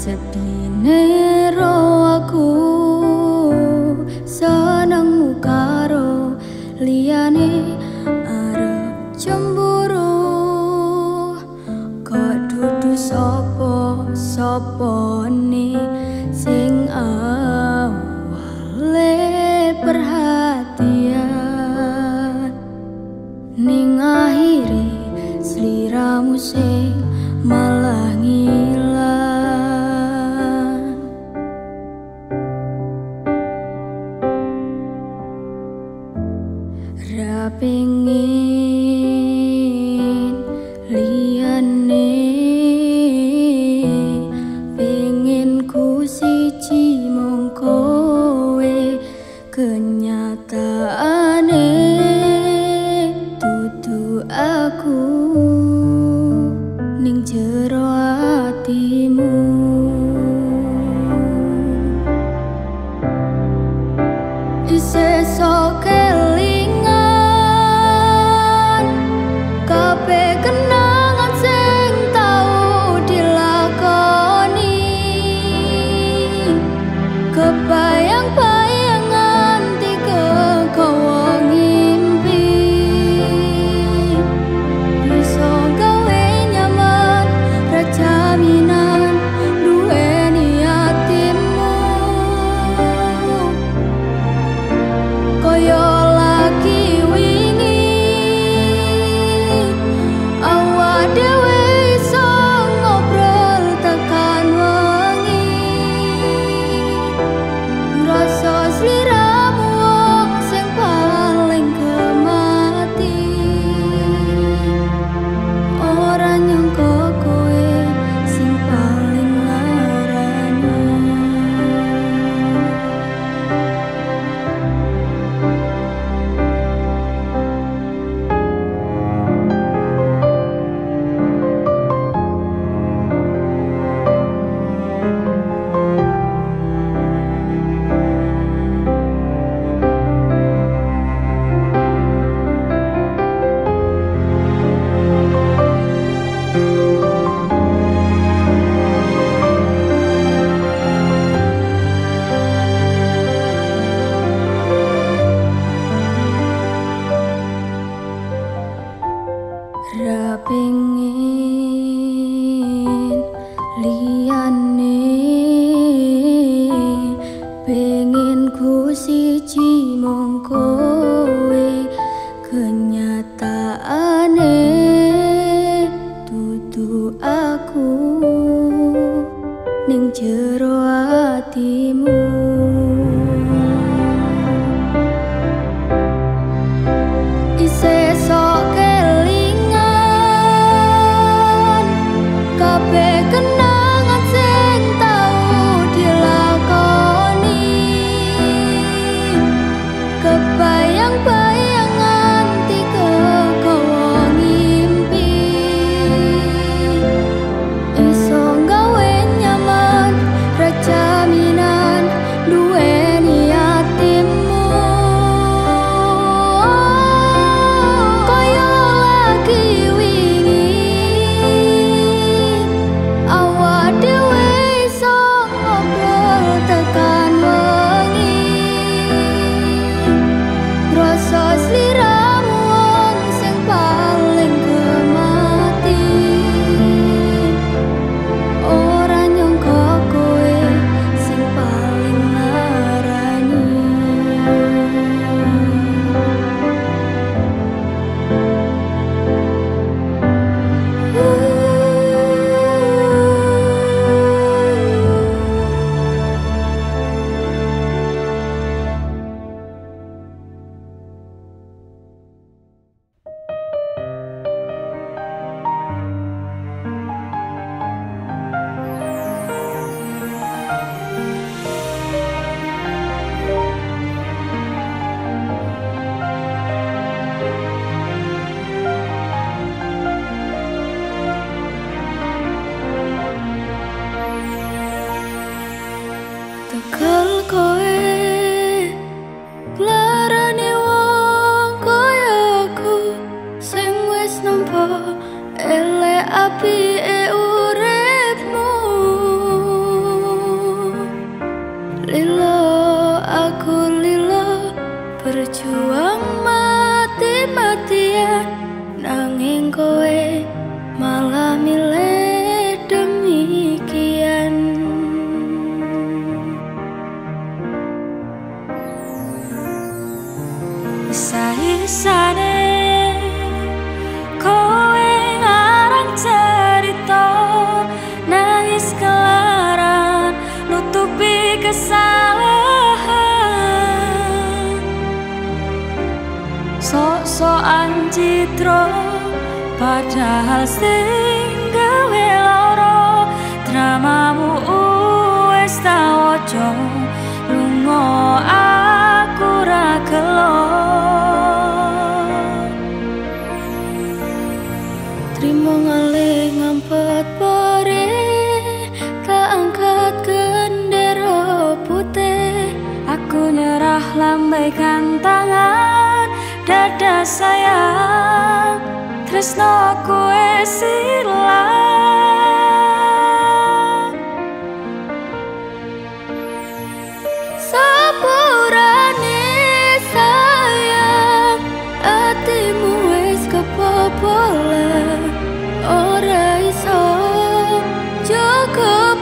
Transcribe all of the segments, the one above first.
sedine ro aku senengmu karo liyane arep cemburu kok dudu sapa-sapane sing awale perhatian ning akhire sliramu sing malah ngilang. Ra pengin liyane, pengin ku siji mung kowe, kenyataane dudu aku ning jero atimu. Isih sok kelingan kabeh kenangan sing tau dilakoni, kebayang-bayangan tiga gawa ngimpi, bisa gawe nyaman ra jaminan duweni atimu. Koyo lagi wingi awak dhewe iso ngobrol tekan wengi, ngrasa sliramu wong sing paling kemati, ora nyangka kowe sing paling larani. Ra pengin liyane, pengin ku siji mung kowe, kenyataane dudu aku ning jero atimu. Isih sok kabeh kenangan sing tau dilakoni, kebayang-bayangan tiga gawa ngimpi, iso gawe nyaman ra jaminan duweni atimu. Koyo lagi awak dhewe iso ngobrol tekan wengi, ngrasa sliramu wong sing paling kemati, ora nyangka kowe sing paling larani. Tekel kowe nglarani wong kaya aku sing wis nampa elek apike uripmu. kesalahan. Sok-sokan citra padahal sing gawe lara. Dramamu wis tak waca, lunga aku ra gelo. Trimo ngalih ngampet pare, tak angkat gendera putih. Aku nyerah lambaikan tangan, dada sayang, tresnoku wis ilang. Sepurane sayang, atimu wis kebobolan. Ora iso jaga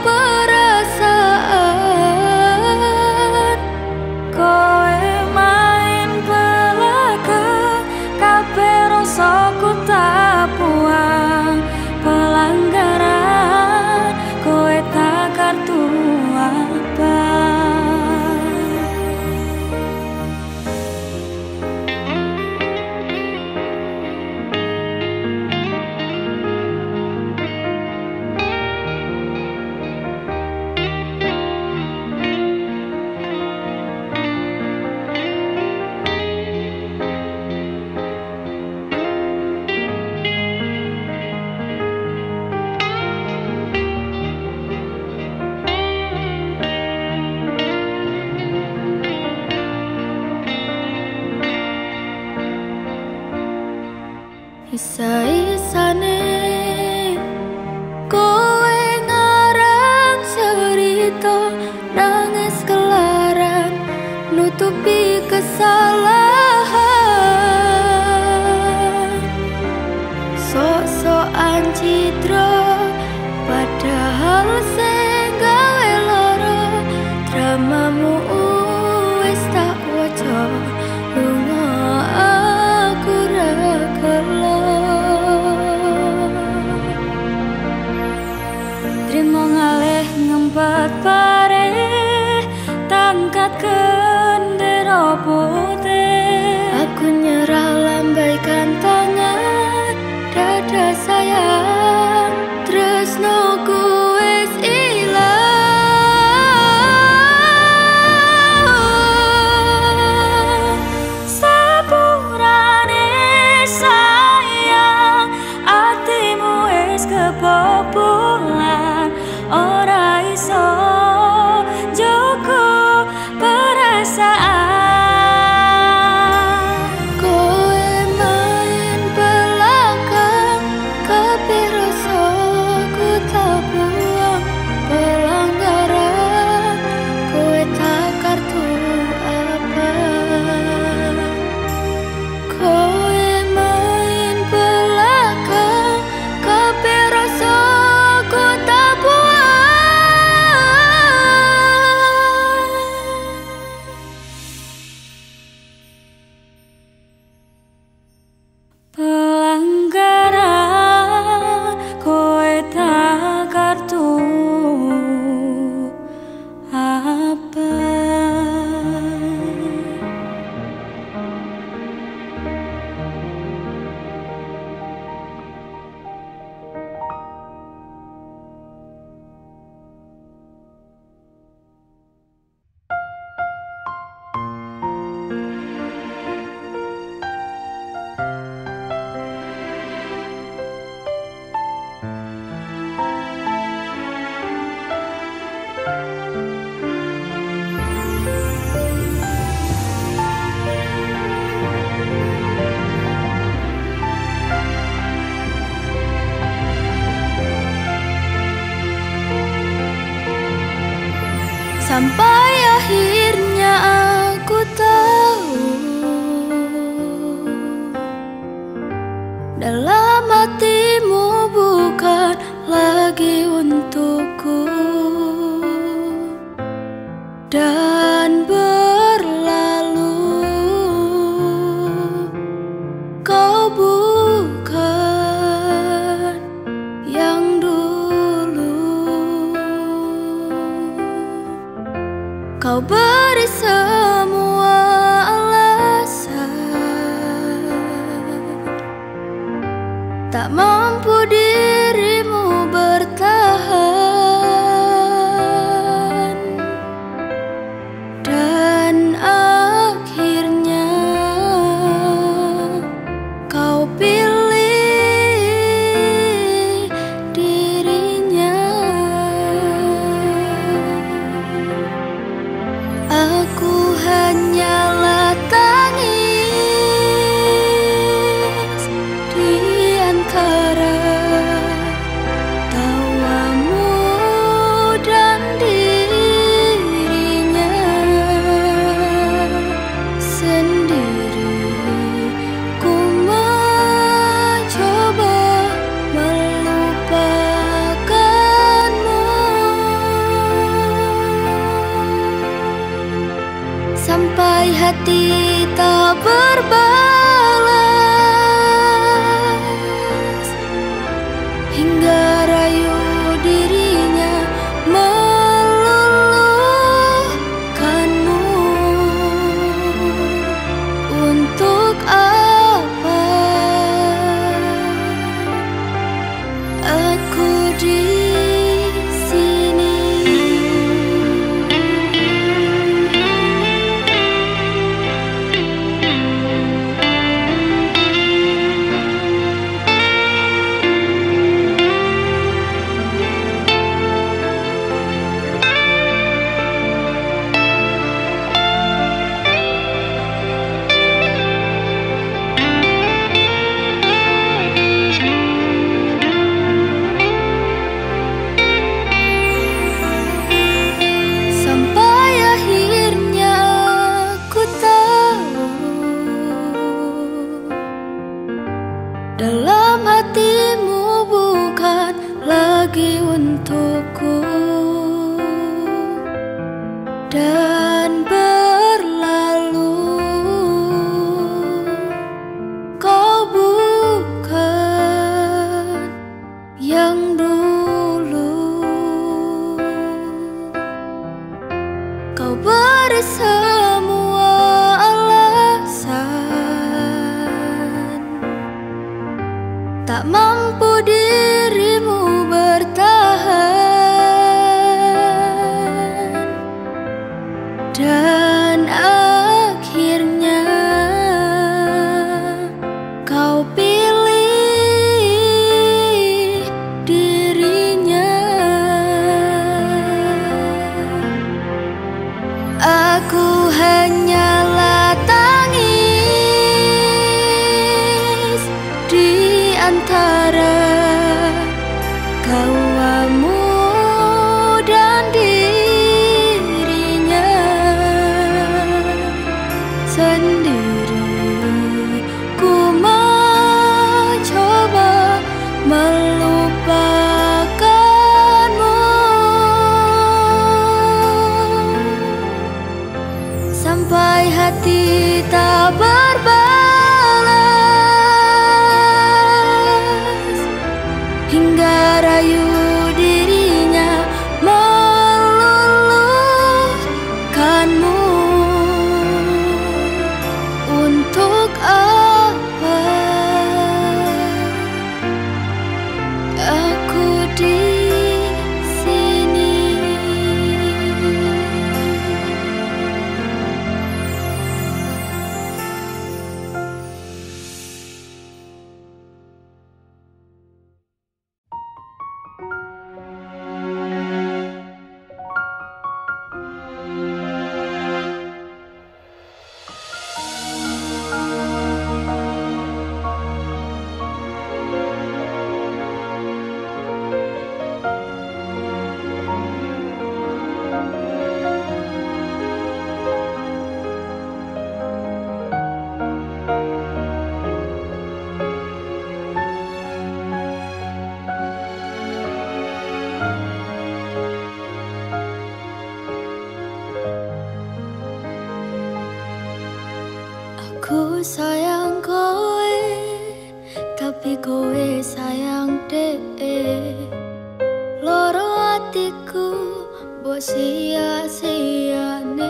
perasaan. Kowe main belakang, kabeh rasaku tak buang. Pelanggaran, kowe tak kartu abang. Isa-isane kowe ngarang cerita, nangis kelaran nutupi kesalahan. Sok-sokan citra padahal sing gawe lara. Dramamu wis tak waca, lunga aku ra gelo. Trimo ngalih ngempet pare, tangkat gendera putih. Aku nyerah lambaikan tangan, dada sayang, tresnoku wis ilang. Sepurane sayang, atimu wis kebobolan. Ora iso jaga perasaan. Kowe main belakang, kabeh rasaku tak buang. Pelanggaran, kowe tak kartu abang. Kowe main belakang, kabeh rasaku tak buang. Pelanggaran, kowe tak kartu abang. Sampai akhirnya aku tahu, dalam hatimu bukan lagi untukku. Dan berlalu, kau bukan yang dulu. Kau beri semua alasan, tak mampu dirimu bertahan, dan akhirnya kau pilih dirinya. Aku hanyalah tangis di antara tawamu dan dirinya sendiri. Ku mencoba melupakanmu sampai hati tak berbalas, hingga rayu dirinya meluluhkanmu. Untuk apa aku di sini? Sampai akhirnya aku tahu, dalam hatimu bukan lagi untukku, dan berlalu. Kau bukan yang dulu. Kau beri semua alasan, tak mampu dirimu bertahan, dan akhirnya kau pilih dirinya. Aku hanyalah tangis di antara kawamu dan dirinya sendiri. Ku mencoba melupakanmu sampai hati tak berbalas, hingga rayu dirinya meluluhkanmu. Untuk apa aku di sini? Aku sayang kowe, tapi kowe sayang dek. Loro atiku mbok sia-siane.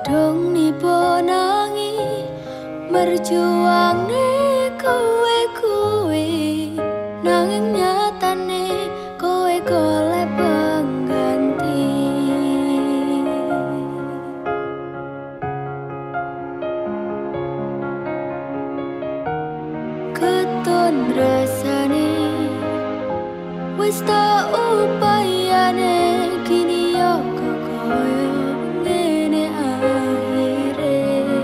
Dong nipo nangi merjuangne kowe nanging nyatane kowe golek pengganti. Keton rasane wis tak upayane kini yo kok koyo ngene akhire.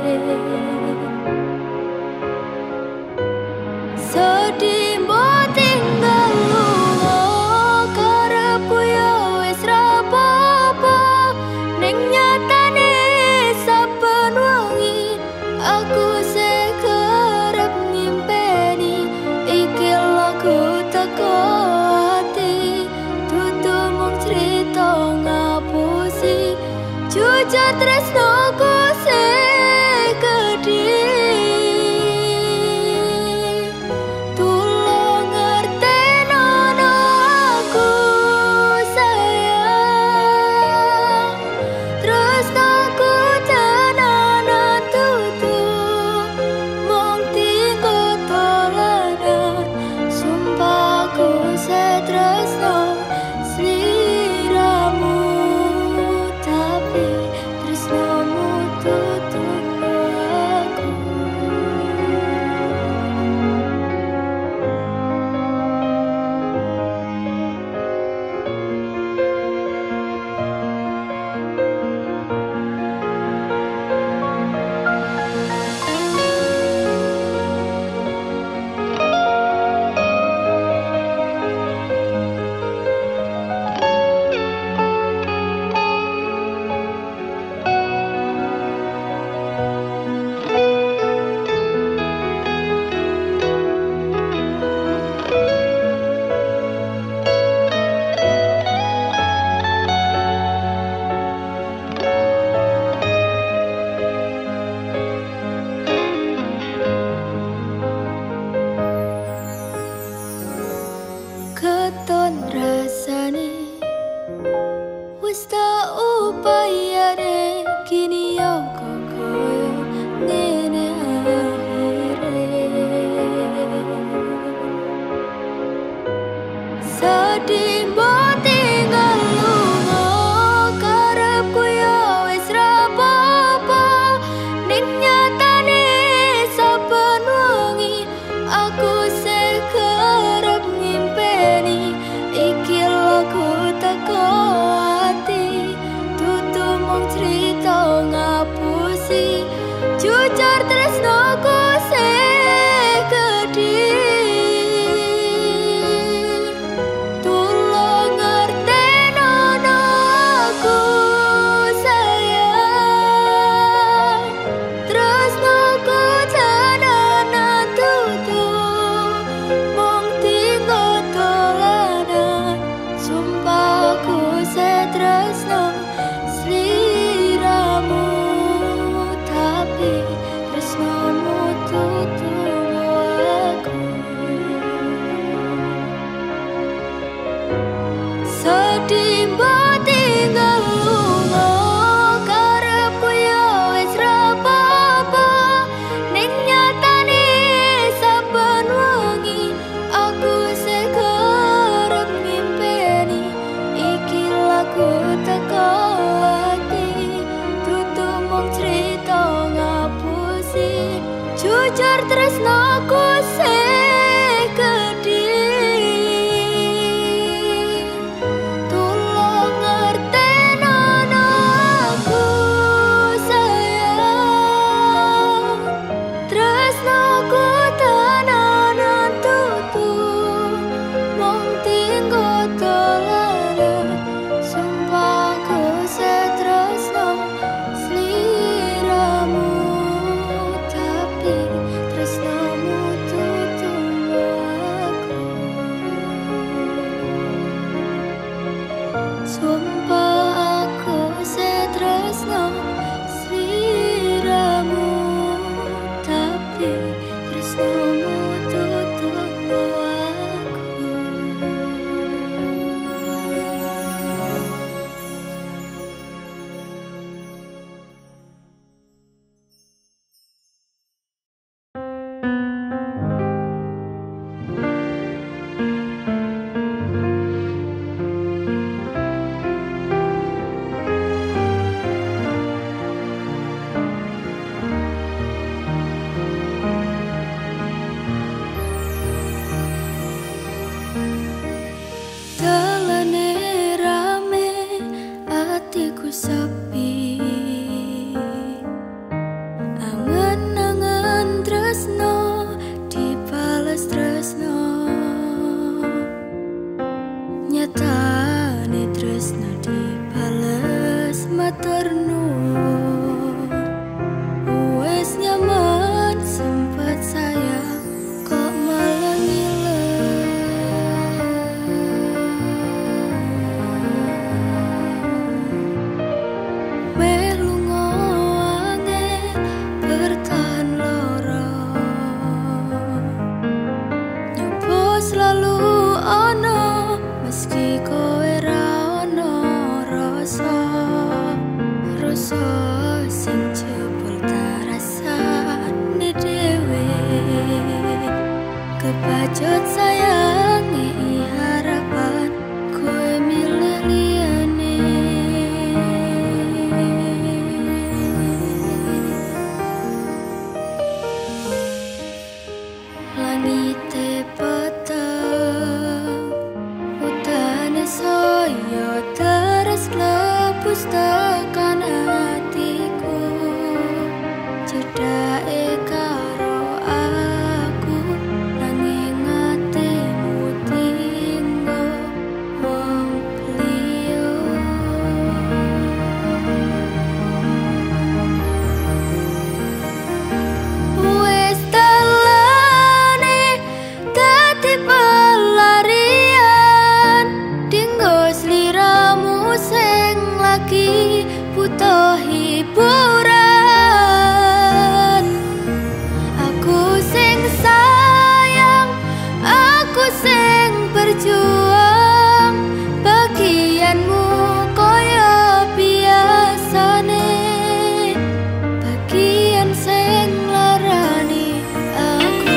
Sedih mbok tinggal lunga karepku yo wis ra apa-apa ning nyatane saben wengi aku sing kerep ngimpeni iki lagu teko ati dudu mung crita ngapusi jujur tresnoku sing gedhe. Tulung ngertenono aku sayang tresnoku tenanan dudu mung tinggo dolanan. Sumpahku setresno sliramu tapi tresnomu dudu aku. Keton rasane wis tak upayane kini yo kok koyo ngene akhire. Sedih mbok tinggal lunga karepku yo wis ra apa-apa ning nyatane saben wengi aku sing kerep ngimpeni iki lagu teko ati dudu mung crita ngapusi jujur tresnoku sing gedhe. Tulung ngertenono aku sayang tresnoku tenanan dudu mung tinggo dolanan. Sumpahku setresno sliramu tapi tresnomu dudu aku. Sedih mbok tinggal lunga karepku yo wis ra apa-apa ning nyatane saben wengi aku sing kerep ngimpeni iki lagu teko ati dudu mung crita ngapusi jujur tresnoku sing gedhe. Tulung tresno dibales matur nuwun. Wes nyaman sempat sayang kok malah selalu ono meski kowe ra ono rasa sing jebul tarasane dhewe kebacut sayangi harapan kowe milih liyane. Langite terus lepas tekan hatiku, cedake karo aku, nanging atimu tinggo wong liya. Wes dalane dadi pelarian, dinggo sliramu sing lagi butuh hiburan. Aku sing sayang, aku sing berjuang, bagianmu koyo biasane, bagian sing larani aku.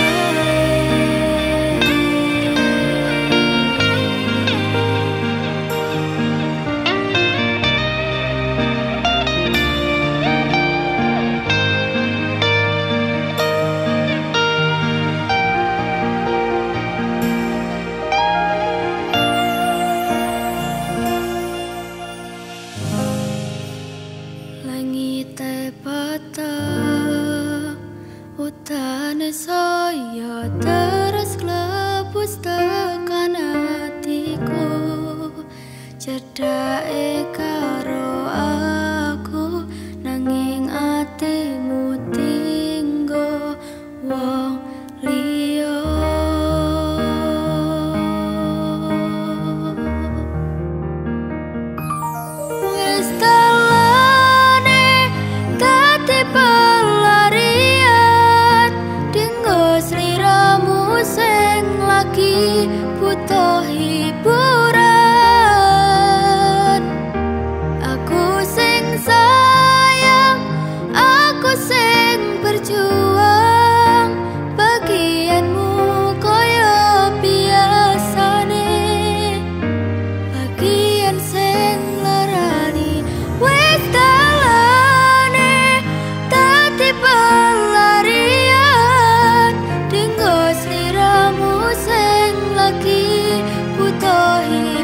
Langite patah, utane saya terus klebu tekan hatiku, cedake karo aku, nanging atimu tinggo wong liya. Wes pelarian, dinggo sliramu sing lagi butuh hiburan. Aku sing sayang, aku sing berjuang, bagianmu koyo biasane, bagian sing larani. Wes pelarian, dinggo sliramu sing lagi butuh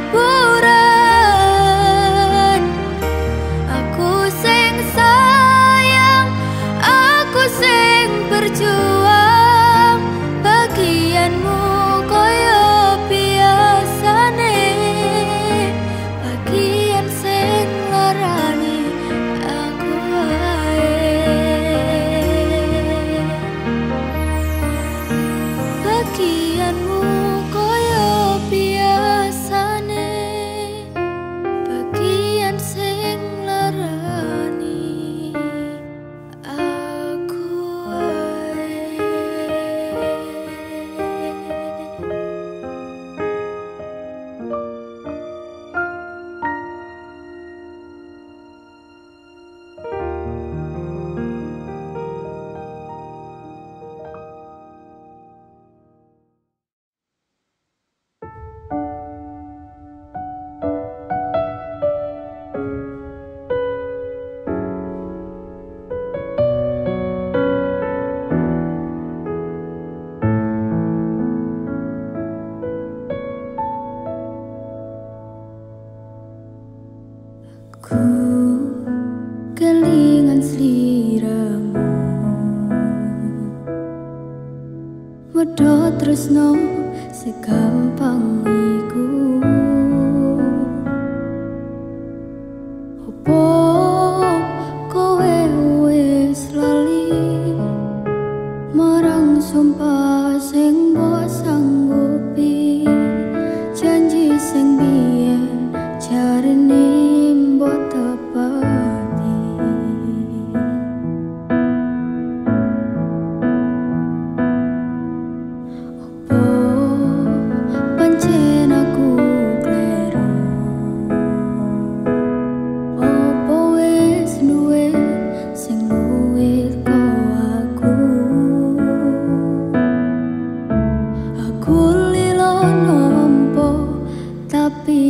hiburan. Aku sing sayang, aku sing berjuang, bagianmu koyo biasane, bagian sing larani aku bagianmu koyo biasane, bagian sing larani aku kelingan sliramu, medhot tresno segampang iku. sing biyen jarine mbok tepati. Opo pancen aku kleru? Opo wis duwe sing luwih kok aku lilo nompo tapi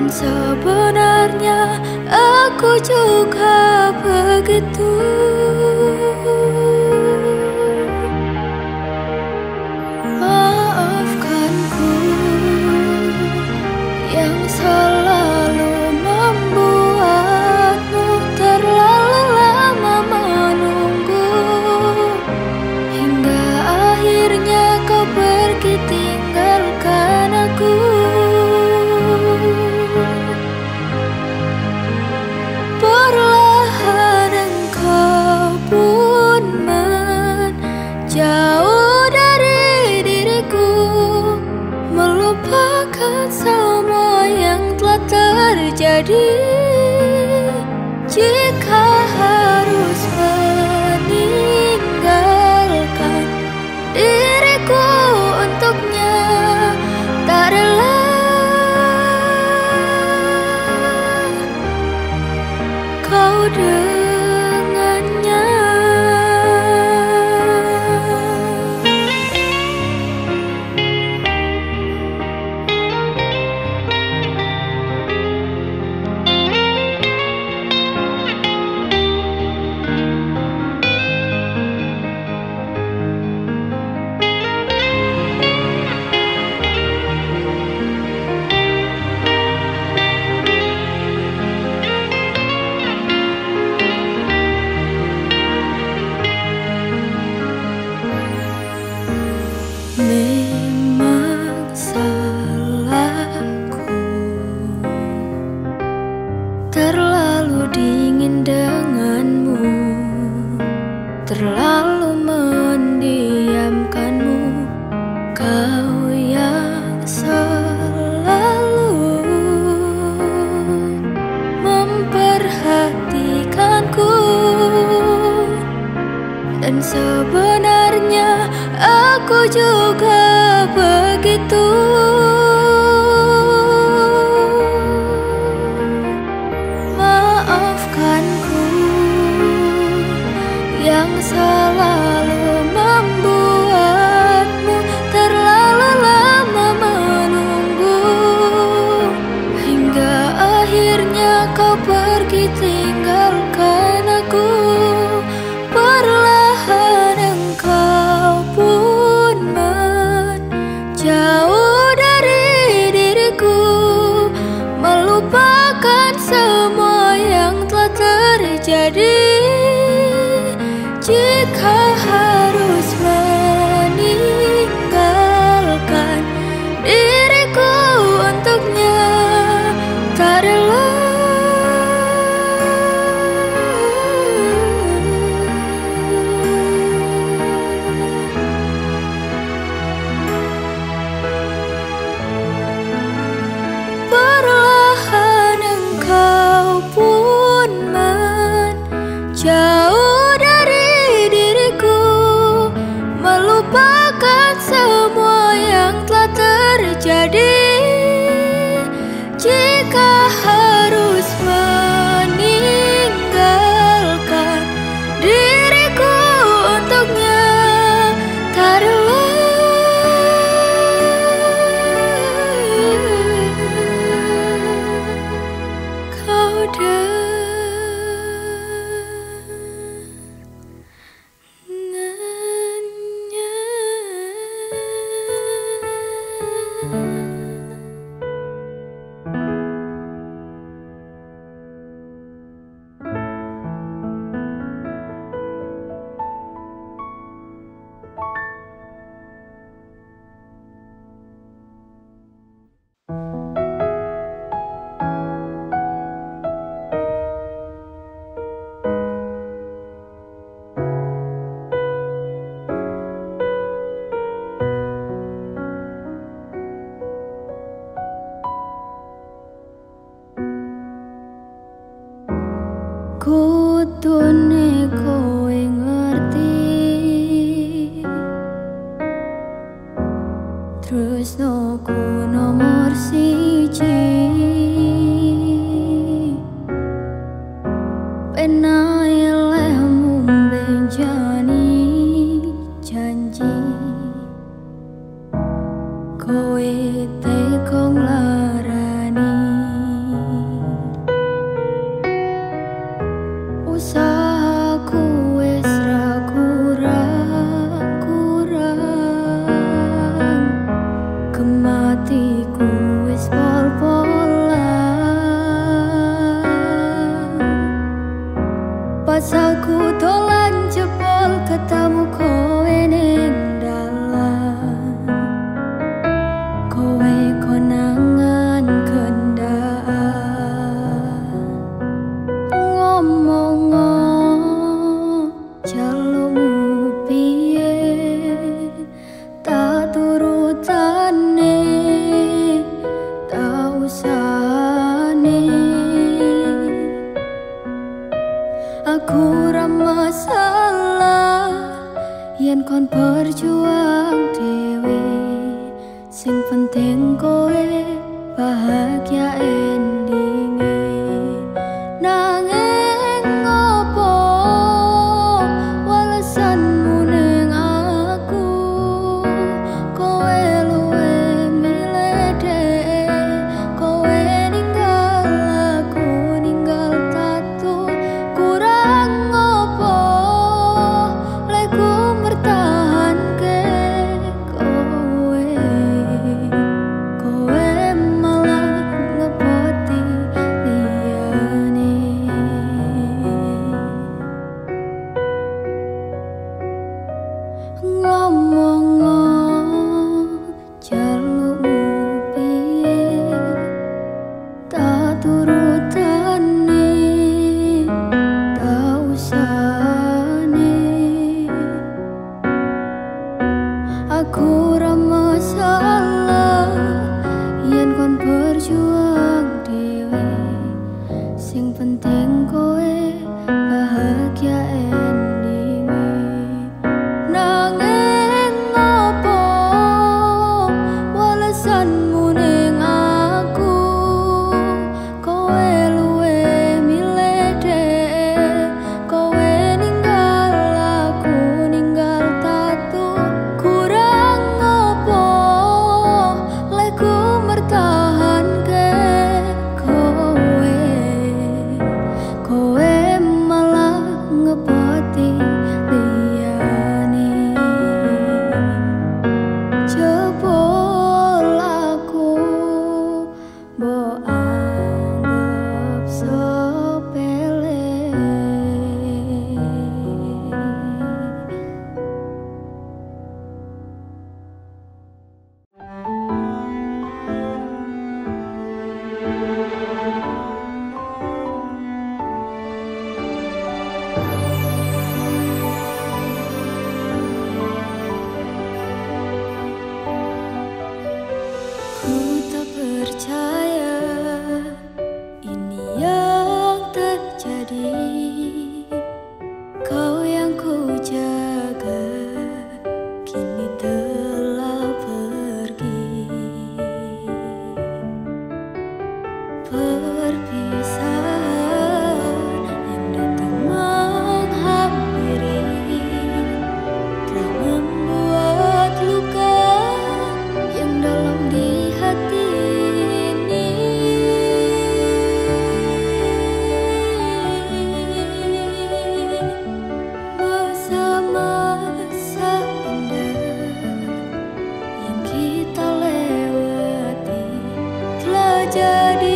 sebenarnya aku juga begitu. Maafkanku yang selalu membuatmu terlalu lama menunggu, hingga akhirnya kau pergi tinggalkan aku. Perlahan engkau pun menjauh dari diriku, melupakan semua yang telah terjadi. Jika harus meninggalkan diriku untuknya, tak rela kau dengannya. Memang salahku, terlalu dingin denganmu, terlalu mendiamkanmu. Kau yang selalu memperhatikanku, dan sebenarnya aku juga begitu. Maafkanku yang selalu membuatmu terlalu lama menunggu, hingga akhirnya kau pergi tinggalkan aku. Perlahan engkau pun menjauh dari diriku, melupakan semua yang telah terjadi. Jika harus meninggalkan diriku untuknya, tak rela jauh dari diriku, melupakan semua yang telah terjadi. Jika harus meninggalkan diriku untuknya, tak rela kau kutune kowe ngerti, tresnoku nomor siji. Penae lehmu benjani janji, kowe tekong larani. Pasalku dolan jebol ketemu kowe ning dalan. Kowe konangan kendaan, ngomong jalukmu piye tak turutane, tak usahane. Aku ra masalah yen kon berjuang dhewe, sing penting kowe bahagia endinge. Nanging ngopo walesanmu ning aku, kowe luwe milih dhek, kowe ninggal aku ninggal tatu. Kurang ngopo lek ku mertahanke kowe, kowe malah ngepoti liyane. Ngomong jalukmu piye tak turutane, tak usahane. Aku ra masalah yen kon berjuang dhewe, sing penting kowe bahagia endinge. Nanging ngopo walesanmu ning aku, kowe luwe milih dhek, kowe ninggal aku ninggal tatu. Kurang ngopo lek ku mertahanke kowe, kowe malah ngepoti liyane. Jebol aku mbok anggap sepele. Ku tak percaya ini yang terjadi. Kau yang ku jaga kini telah pergi. Perpisahan yang datang menghampiri telah membuat luka yang dalam di hati ini. Masa-masa indah yang kita lewati telah jadi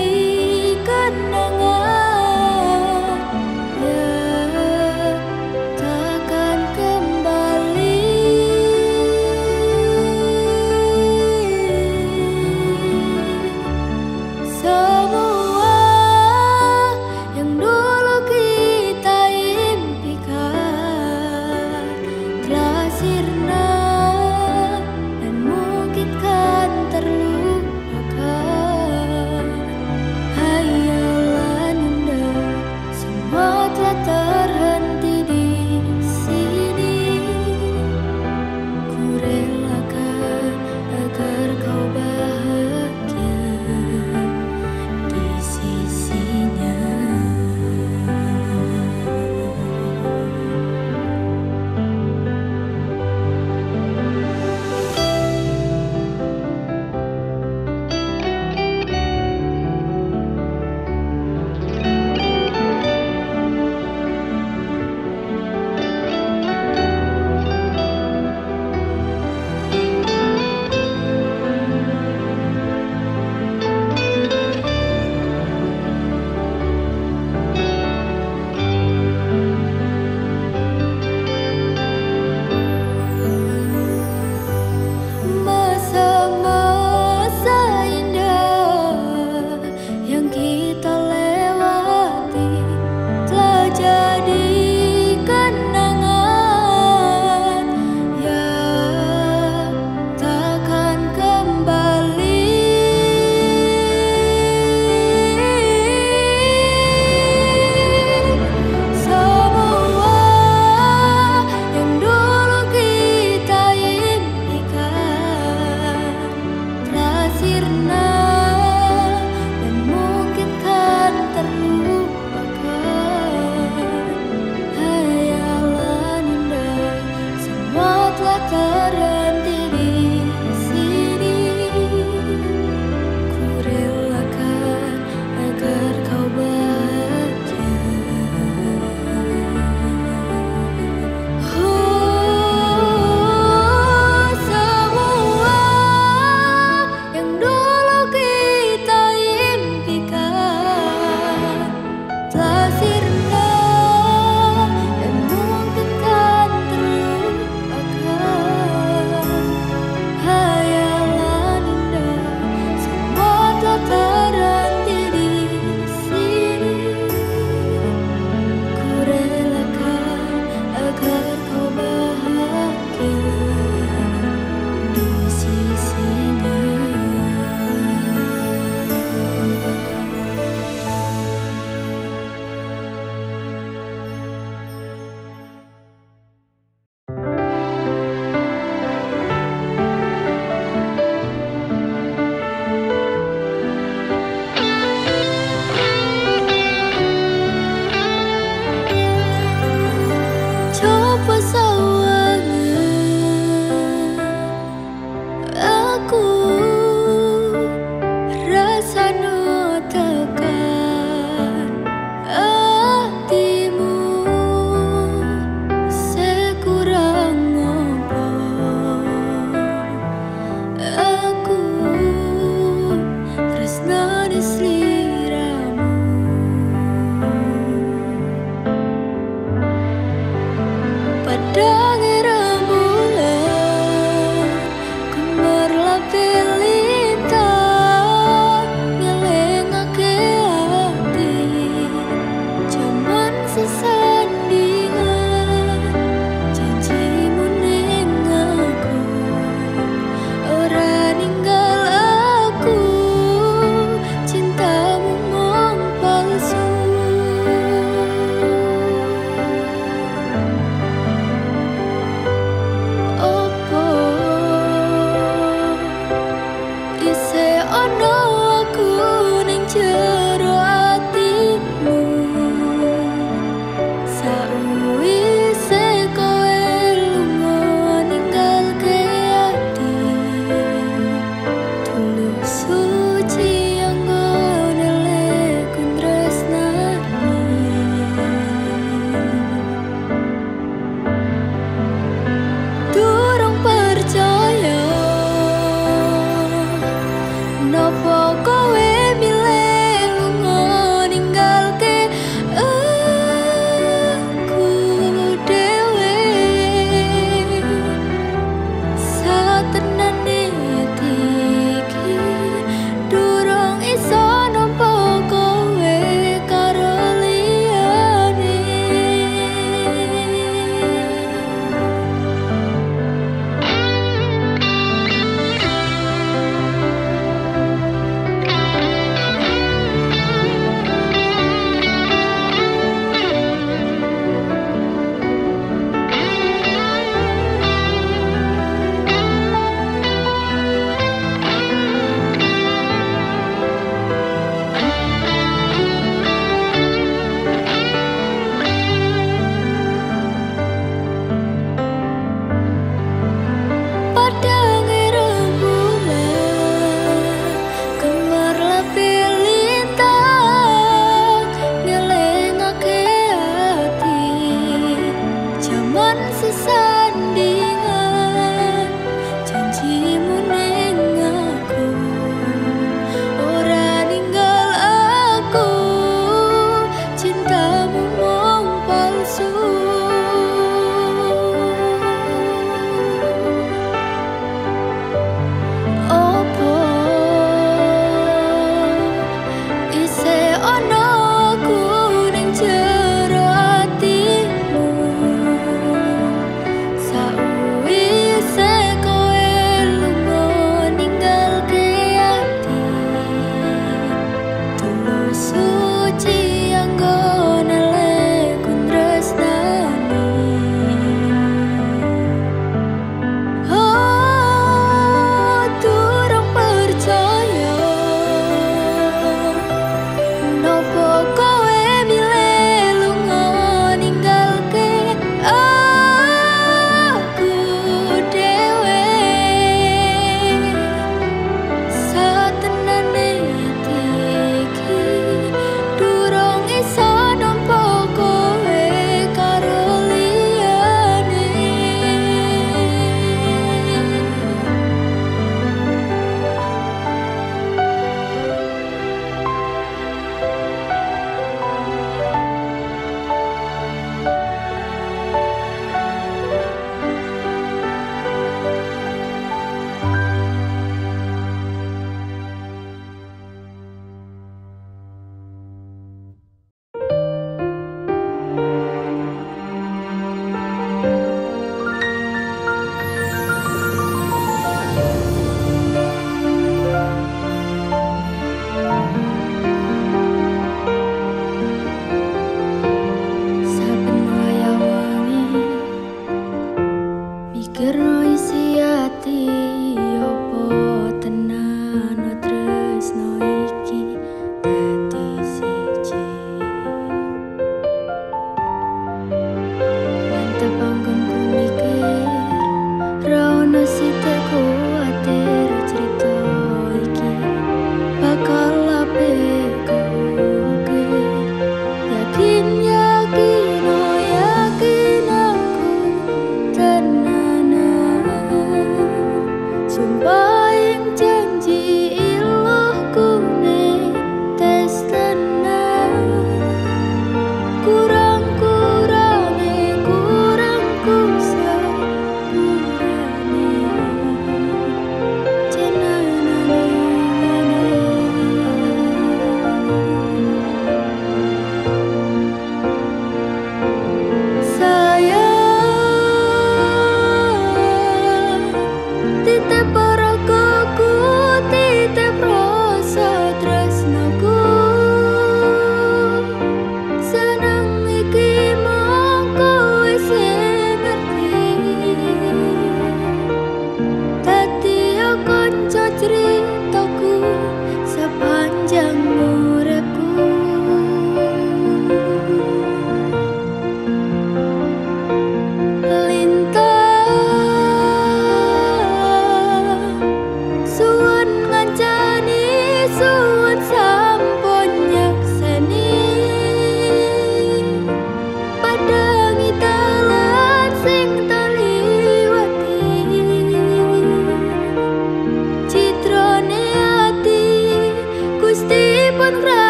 kenangan yang takkan kembali. Semua yang dulu kita impikan telah sirna dan mungkin kan terlupakan.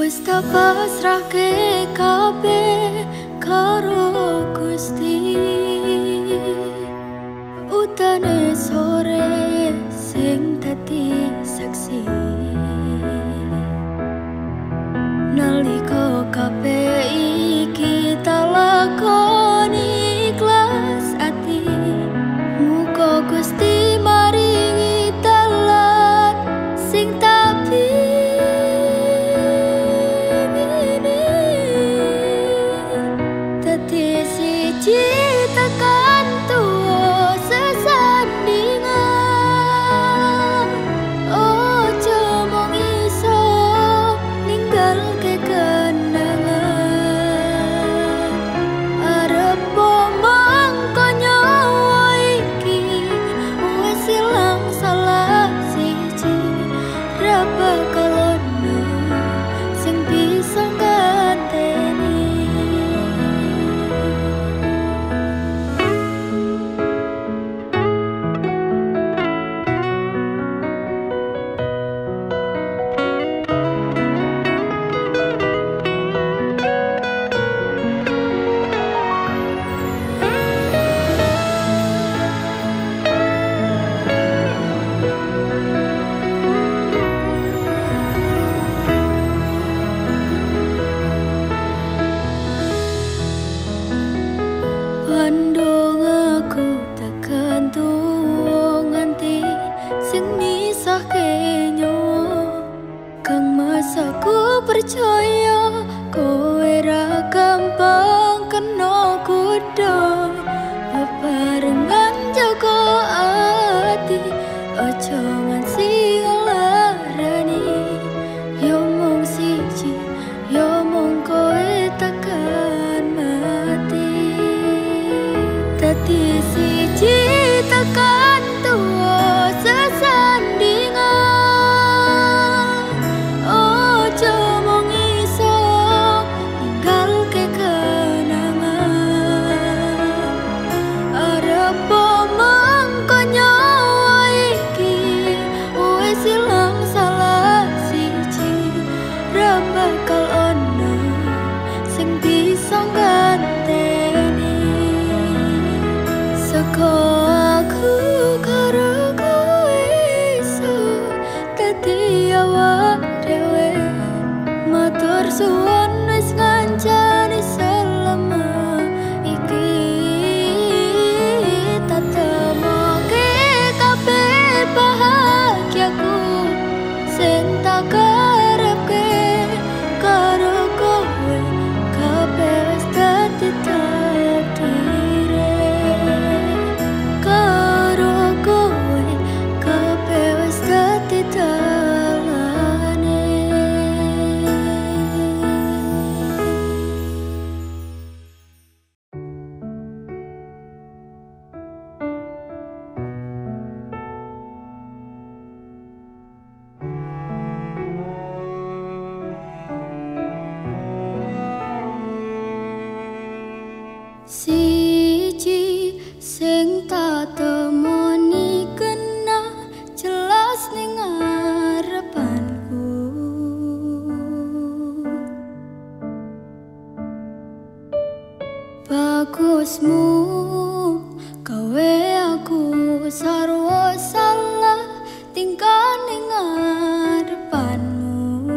Wis tak pasrahke kabeh karo Gusti. Utane sore sing dadi saksi nalika kabeh iki tak lakoni ikhlas ati. Muga Gusti maringi dalan sing tak pingini dadi siji tekan tuwa sesandingan. Ojo mung iso ninggalke kenangan. Arep mangko nyawa iki wis ilang salah siji. Ra bakal ono sing bisa nganteni. Pandung aku tekan tuwa nganti sing misahke nyawa. Kang Mas aku percaya kowe ra gampang kena godha. Bebarengan jaga ati, ojo nganti ngelarani. Yo mung siji, yo mung kowe tekan mati. Dadi siji tekan tuwa sesandingan. Ojo mung iso ninggalke kenangan. Arep mangko nyawa iki wis ilang salah siji. Ra bakal ono sing bisa nganteni. Saka aku karo kowe iso dadi awak dhewe. Matur suwun wis ngancani selama iki. Tak temoke kabeh bahagiaku sing tak karepke karo kowe. Kabeh wis dadi takdire. Karo kowe kabeh wis dadi dalane. Siji sing tak temoni kena jelas ning ngarepanku. Bagusmu gawe aku sarwa salah tingkah ning ngarepanmu.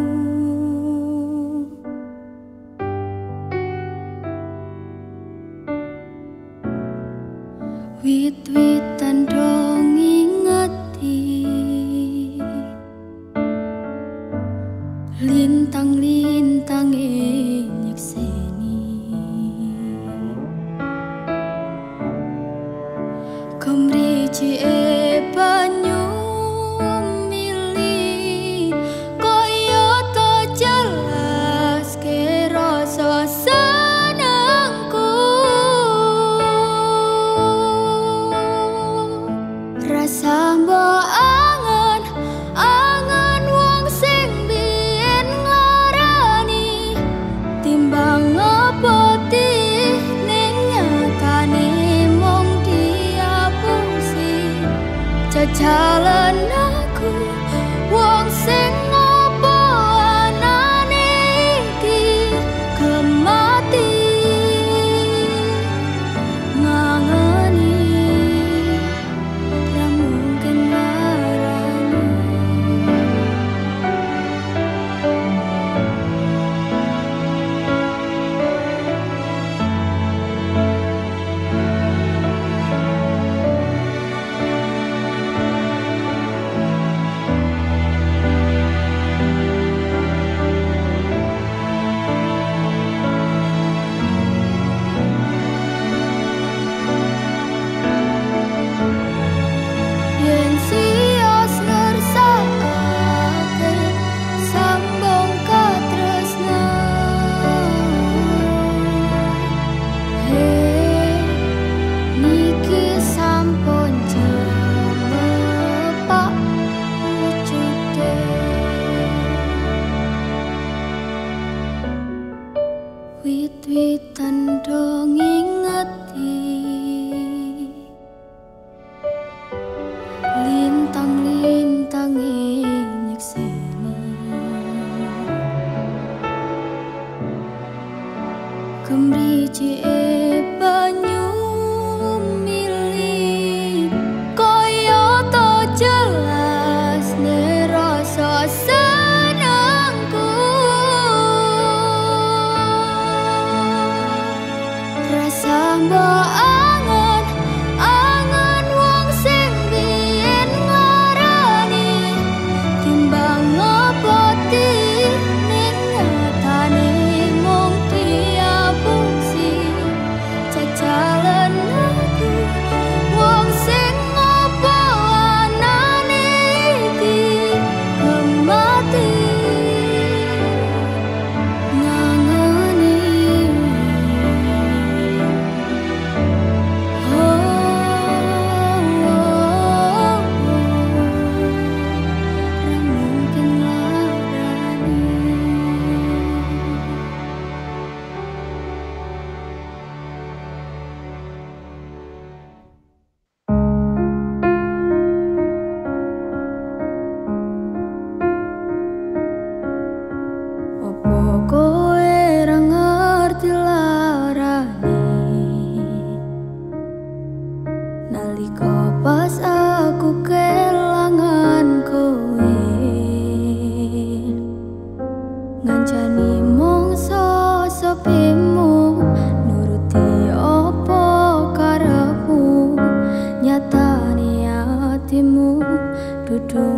Wit-witan dong ingati, lintang-lintang nyekseni.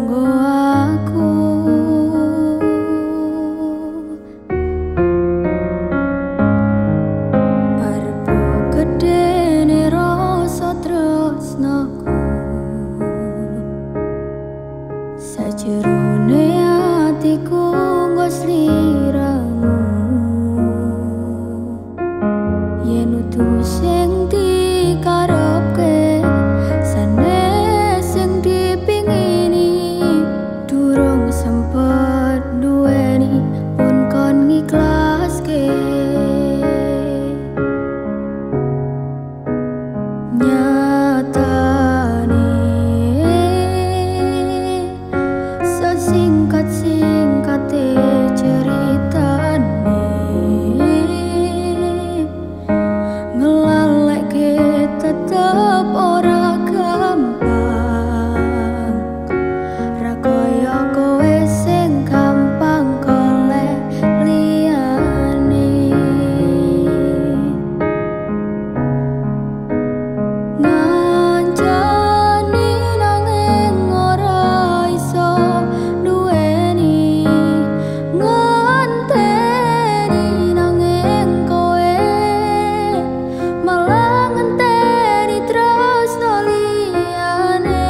kanggo aku. Arep gedene rasa tresnaku sajerone atiku nggo sliramu. Yen utuh sing dikarepke sanes sing dipingini durung sempet duweni pun kon ngiklaske. Nyatane sesingkat-singkate ceritane ngelalekke tetep ora gampang. Ra koyo kowe sing gampang golek liyane. Ngancani nanging ora iso duweni, ngenteni nanging kowe malah ngenteni tresno liyane.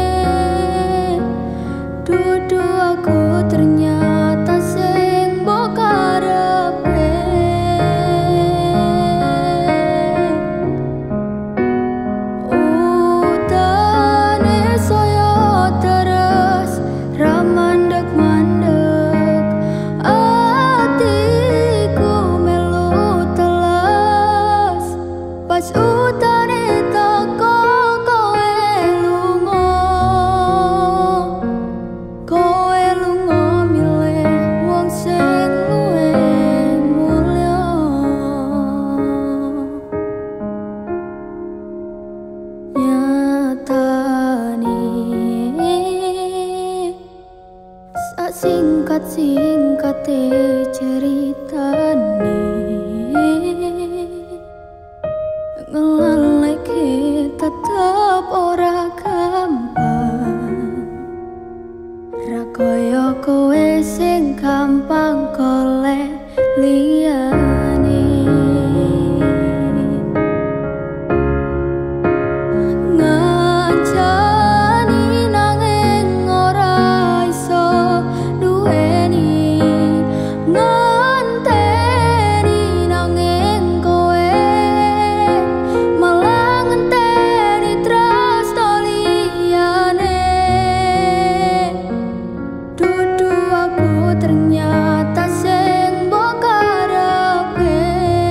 Dudu aku ternyata sing mbok karepe. Utane saya terus ra mandeg-mandeg, atiku melu teles pas utane teko kowe lunga. Kowe lunga milih wong sing luwih mulya. Nyatane sak singkat-singkate ceritane ngelalekke tetep ora gampang. Ra koyo kowe sing gampang golek liyane. Ngancani nanging ora iso duweni, ngenteni nanging kowe malah ngenteni tresno liyane. Dudu aku ternyata sing mbok karepe.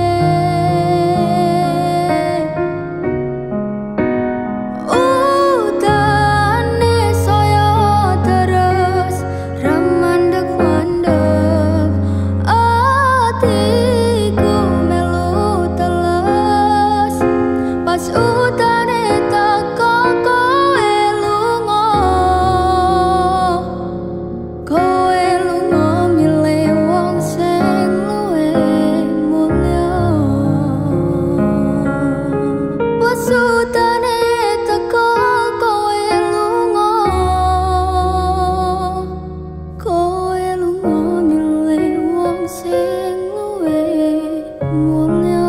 Utane saya terus ra mandeg-mandeg, atiku melu teles pas utane teko kowe lunga. Kowe lunga milih wong sing luwih mulya. Pas utane teko kowe lunga. Kowe lunga milih wong sing luwih mulya.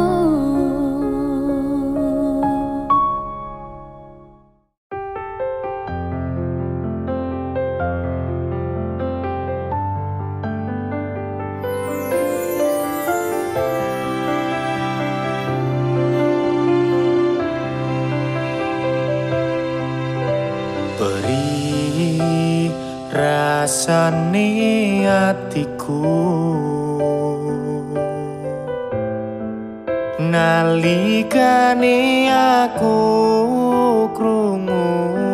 Beri rasane atiku nalikane aku krungu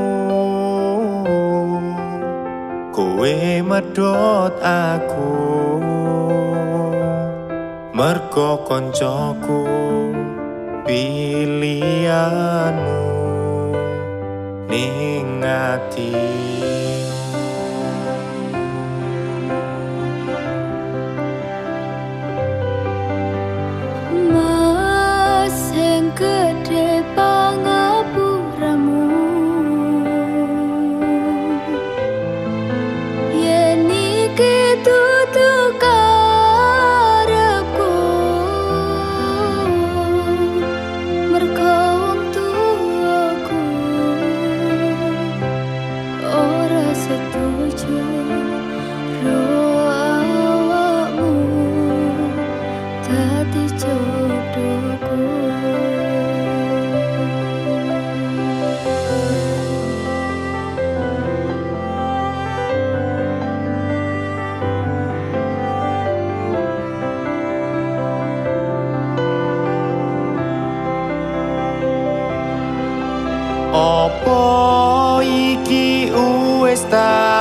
kowe medhot aku mergo koncoku pilihanmu ning ati.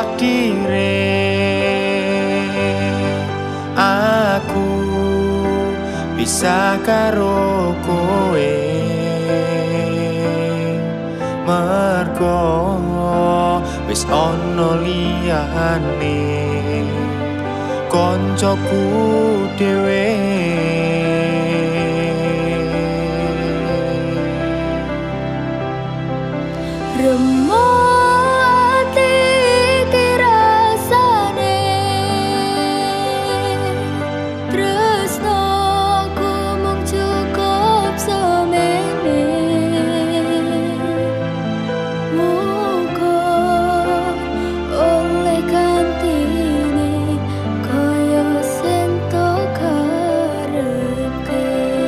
takdire aku bisa karo kowe mergo wis ono liyane koncoku dhewe. Remo ati iki rasane tresnoku mung cukup semene. Muga oleh gantine kaya sing tok karepke.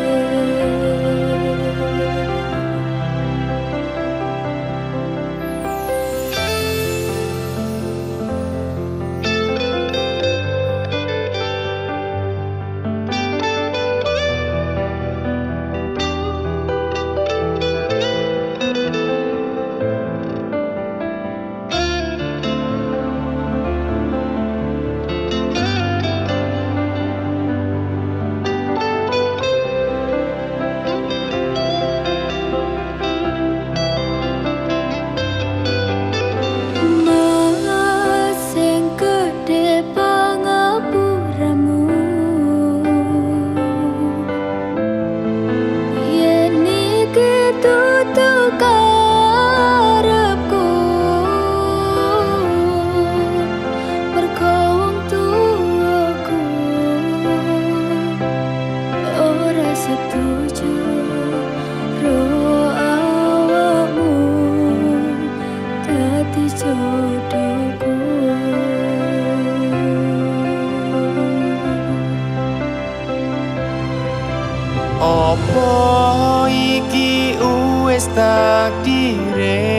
Apa iki wis takdire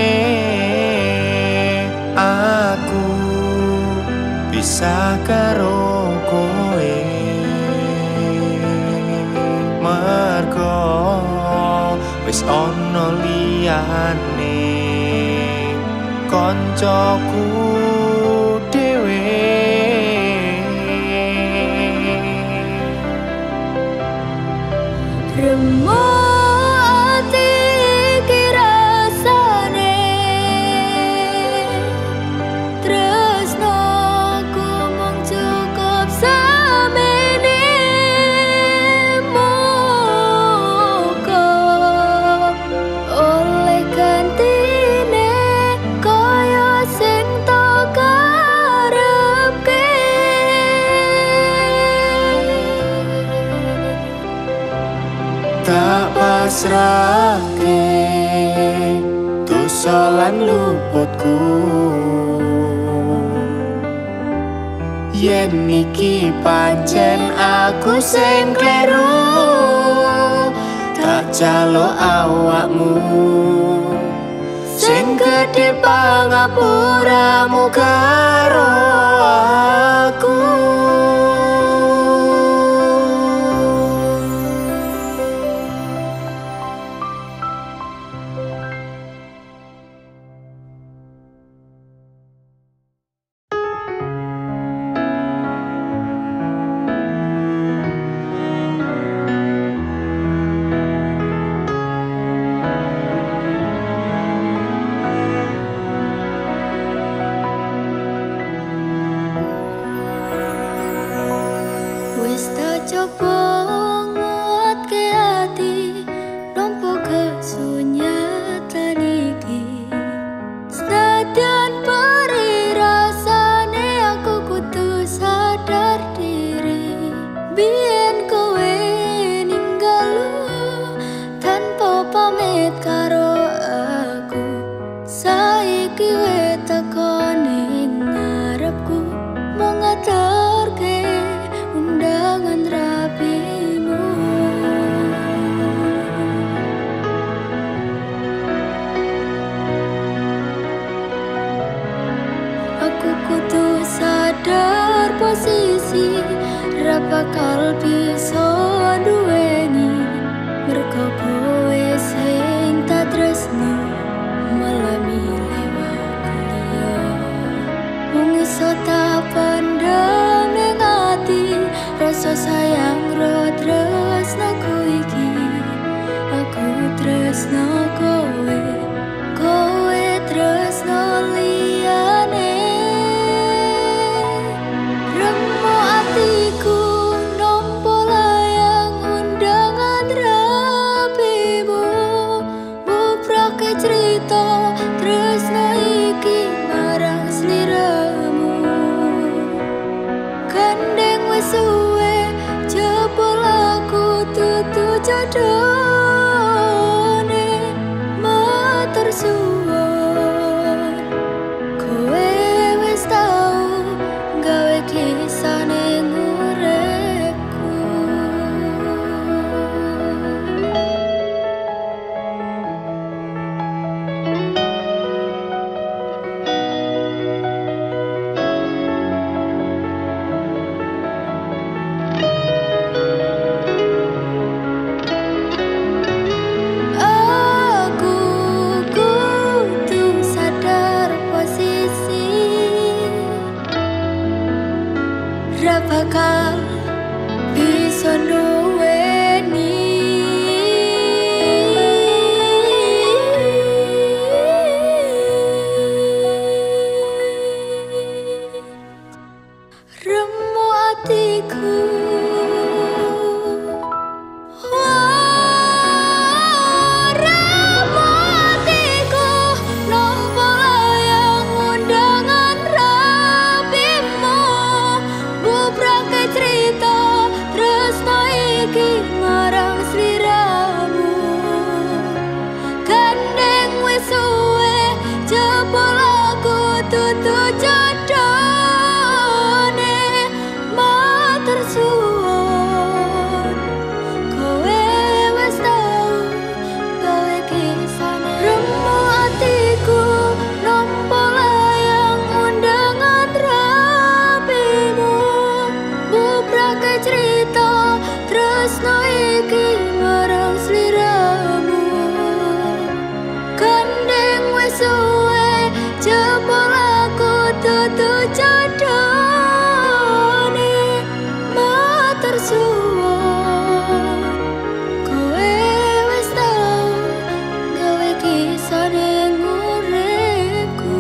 aku bisa karo kowe mergo wis ono liyane koncoku dhewe. Remo ati iki rasane tresnoku mung cukup semene. Muga oleh gantine kaya sing tok karepke. Tak pasrahke dosa lan luputku yen iki pancen aku sing kleru tak jaluk awakmu sing gedhe pangapuramu karo aku. Wis tak coba nguatke ati nampa kesunyatan iki. Senadyan perih rasane aku kudu sadar diri. Biyen kowe ninggal tanpa pamit karo aku. Saiki we teko ning ngarepku mung ngaturke undangan rapimu. Aku kudu sadar posisi ra bakal bisa duweni mergo kowe sing tak tresno malah milih wong liya. iso tak pendem ning ati, rasa sayang ro tresnaku iki. Aku tresno kowe, kowe tresno liyane. Remo atiku nampa layang undangan rapimu, bubrake cerita tresno iki marang sliramu. Gandeng wis suwe jebul aku tutu jodone, matur suwun kowe wis tau gawe kisah ning uripku. Aku kudu sadar posisi, ra bakal bisa nuweni. Remo atiku, remo atiku nampa layang undangan rapimu, bubrake cerita tresno iki marang sliramu. Gandeng wis suwe jebul aku tutu jodone, matur suwun kowe wis tau gawe kisane. Remo atiku nampa layang undangan rapimu, bubrake cerita tresno iki marang sliramu. Gandeng wis suwe jebul aku tutu jodone, matur suwun kowe wis tau gawe kisah ning uripku.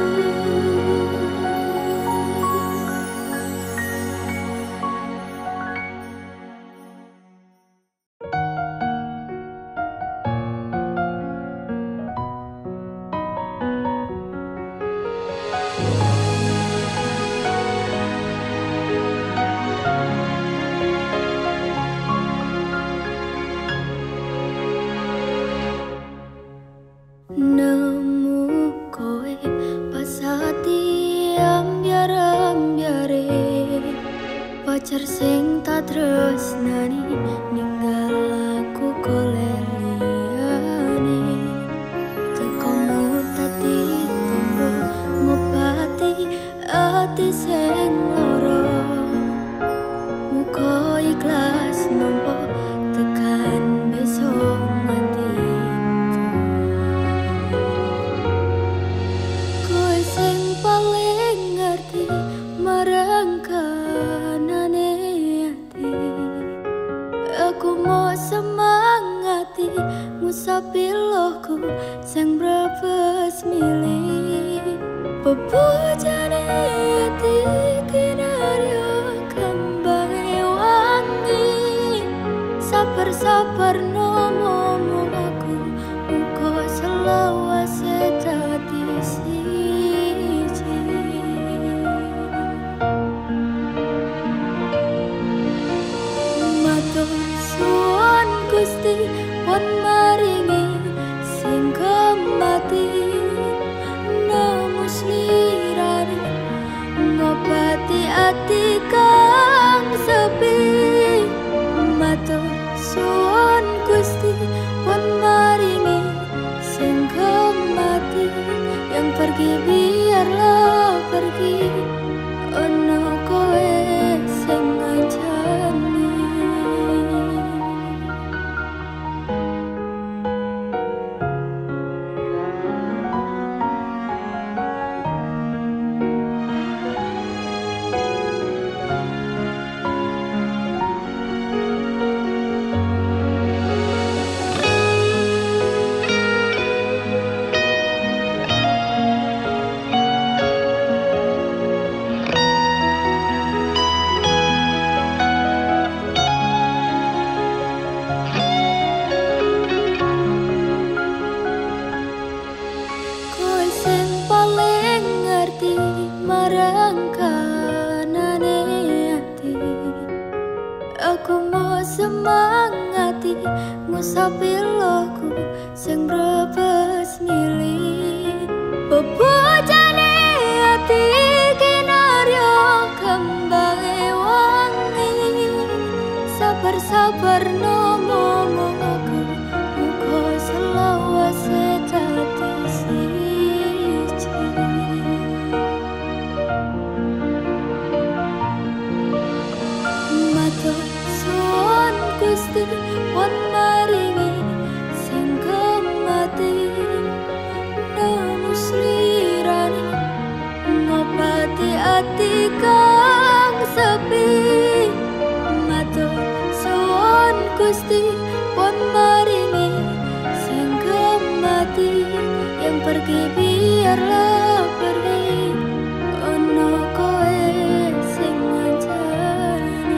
Nemu kowe pas ati ambyar-ambyare, pacar sing tak tresnani ninggal aku golek liyane. Tekomu tadi tombo ngobati ati sing lara, muga ikhlas nampa tekan besok mati. Kowe sing paling ngerti marang kanane ati. Aku mau semangati musapilohku sing brebes milih. Bebujane ati kinarya kembang wangi, sabar-sabar nomomu aku muga selawase dadi siji. Matur suwun Gusti pun maringi sing kemati, nemu sliramu ngobati ati kang sepi. Matur suwun Gusti pun maringi sing kemati, yang pergi biarlah pergi, ono kowe sing ngancani. tengkanane ati. Aku mau semangati ngusapi loku sing rebes milih. Bebojane ati kinaryo kembange wangi. Sabar-sabar nomo aku muga selawase dadi siji. Matur suwun Gusti pun maringi sing kemati. Namus lirani ngobati ati kang sepi. Matur suwun Gusti pun maringi sing kemati. Yang pergi biarlah pergi, ono kowe sing ngancani.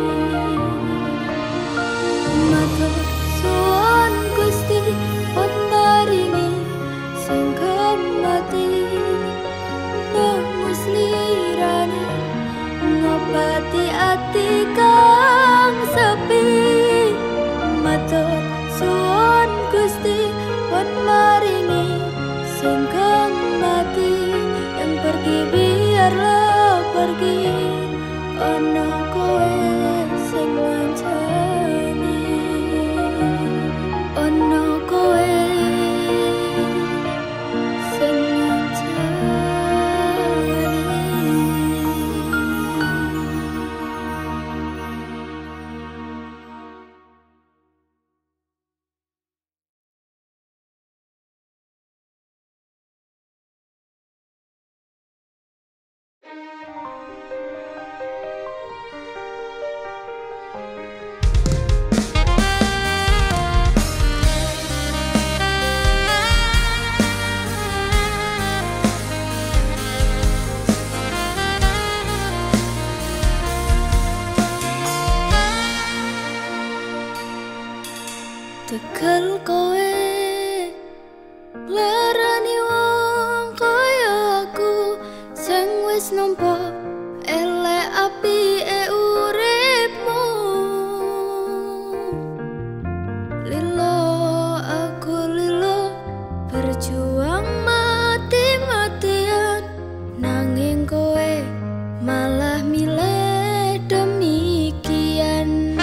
Matur suwun Gusti pun maringi sing kemati. Namus lirani ngobati ati kang sepi. Matur suwun Gusti pun maringi sing kemati. Yang pergi biarlah pergi, ono kowe sing ngancani. Ono kowe sing ngancani. Tekel kowe larani wong kaya aku sing wis nampa elek apike uripmu. Lilo aku lilo berjuang mati-matian, nanging kowe malah milih demikian.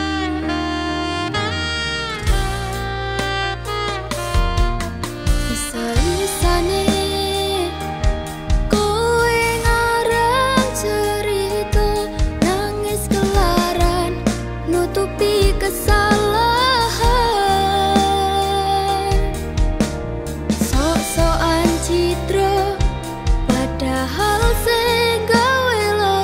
Isa-isane kowe ngarang cerita, nangis kelaran nutupi kesalahan. Sok-sokan citra padahal sing gawe lara.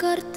kartu